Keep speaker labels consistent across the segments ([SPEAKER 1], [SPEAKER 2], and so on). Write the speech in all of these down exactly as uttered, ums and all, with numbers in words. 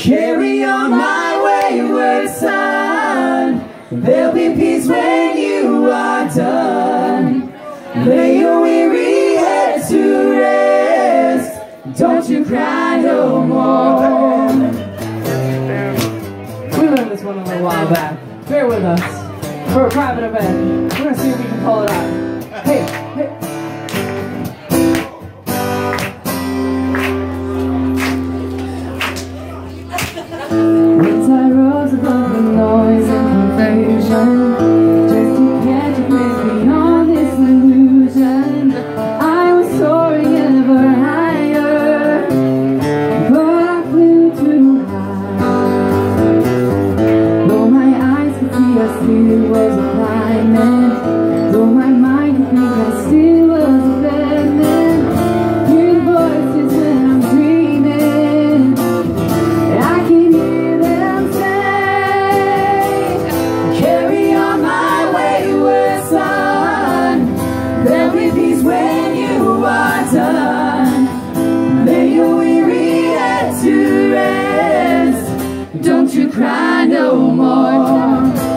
[SPEAKER 1] Carry on my wayward son. There'll be peace when you are done. Lay your weary head to rest. Don't you cry no more. We learned this one a little while back. Bear with us for a private event. We're gonna see if we can pull it out. Hey, hey. Once I rose above the noise and confusion, just to catch a glimpse beyond this illusion. I was soaring ever higher, but I flew too high. Though my eyes could see, I still was a blind man. Though my mind could think, I still was a bad man. Hear the voices when I'm dreaming, and I can hear them say, carry on my wayward son. There'll be peace when you are done. Lay your weary head to rest. Don't you cry no more.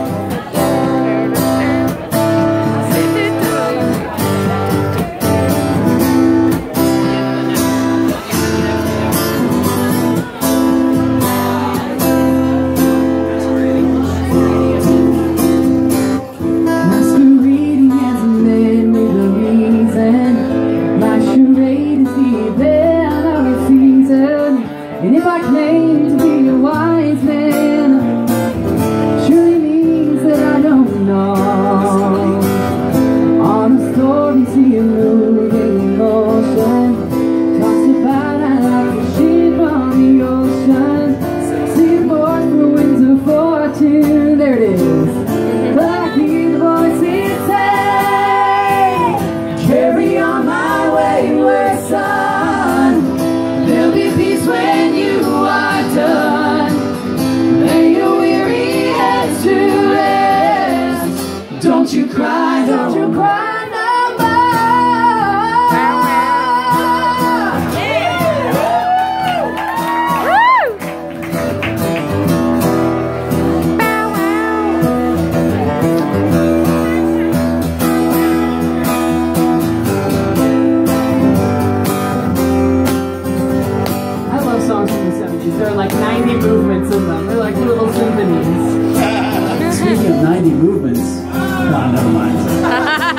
[SPEAKER 1] And if I claim to be a wise man, surely means that I don't know. On a stormy sea, a moving ocean, tossed about like a ship on the ocean. See the voice for winds of fortune, there it is. But I hear the voices say, carry on my wayward son. There'll be peace when you are done. Lay your weary head to rest. Don't you cry, don't you cry no There are like ninety movements in them. They're like little symphonies.
[SPEAKER 2] Speaking of ninety movements, no, never mind.